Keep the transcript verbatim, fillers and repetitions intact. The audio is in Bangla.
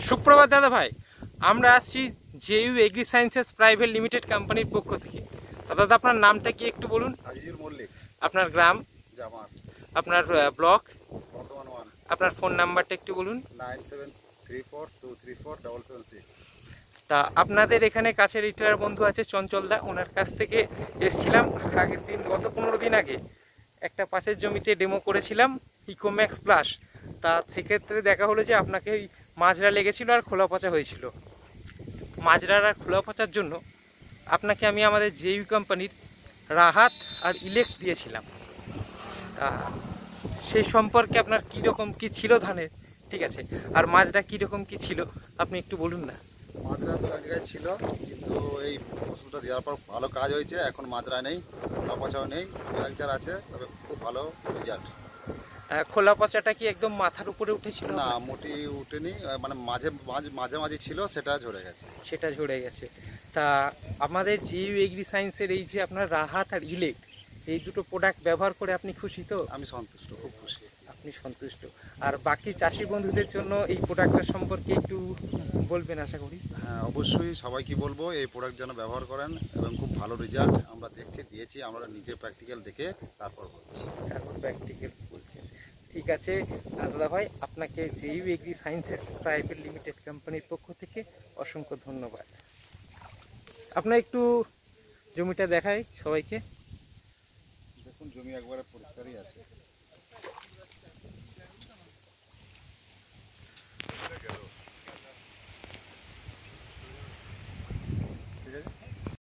সুপ্রভাত দাদা ভাই, আমরা আসছি JU agri sciences private limited কোম্পানির পক্ষ থেকে। দাদা আপনার নামটা কি একটু বলুন। আজিজুল মল্লিক। আপনার গ্রাম, জামাত, আপনার ব্লক, বর্ধমান ওয়ান। আপনার ফোন নাম্বারটা একটু বলুন। Nine seven three four two three four double seven six. তা আপনাদের এখানে কাছে রিটায়ার বন্ধু আছে চঞ্চলদা, ওনার কাছ থেকে এসছিলাম আগের দিন, গত পনেরো দিন আগে একটা পাশের জমিতে ডেমো করেছিলাম ইকোম্যাক্স প্লাস। তা সেক্ষেত্রে দেখা হলো যে আপনাকে মাজরা লেগেছিল আর খোলা পচা হয়েছিল। মাজরার আর খোলা পচার জন্য আপনাকে আমি আমাদের জেইউ কোম্পানির রাহাত আর ইলেক্ট দিয়েছিলাম। তা সেই সম্পর্কে আপনার কীরকম কী ছিল ধানের, ঠিক আছে, আর মাজরা কীরকম কী ছিল আপনি একটু বলুন না। মাজরা তো এক জায়গায় ছিল, কিন্তু এই ওষুধটা দেওয়ার পর ভালো কাজ হয়েছে। এখন মাজরা নেই, খোলা পচাও নেই, ফ্র্যাকচার আছে, তবে খুব ভালো রেজাল্ট। খোলা পচাটা কি একদম মাথার উপরে উঠেছিল? না, মোটি উঠেনি, মানে মাঝে মাঝে মাঝে মাঝে ছিল, সেটা ঝরে গেছে। সেটা ঝরে গেছে। তা আমাদের জেইউ এগ্রি সায়েন্সের এই যে আপনার রাহাত আর ইলেক্ট, এই দুটো প্রোডাক্ট ব্যবহার করে আপনি খুশি তো? আমি সন্তুষ্ট, খুব খুশি। আপনি সন্তুষ্ট। আর বাকি চাষি বন্ধুদের জন্য এই প্রোডাক্টটার সম্পর্কে একটু বলবেন আশা করি। হ্যাঁ, অবশ্যই সবাইকে বলবো এই প্রোডাক্ট যেন ব্যবহার করেন, এবং খুব ভালো রেজাল্ট আমরা দেখছি, দিয়েছি আমরা নিজে প্র্যাকটিক্যাল দেখে তারপর বলছি। তারপর প্র্যাকটিক্যাল বলছেন, ঠিক আছে দাদা ভাই, আপনাকে JU agri sciences private limited কোম্পানির পক্ষ থেকে অসংখ্য ধন্যবাদ। আপনার একটু জমিটা দেখাই সবাইকে। দেখুন, জমি একবারে পরিষ্কারই আছে।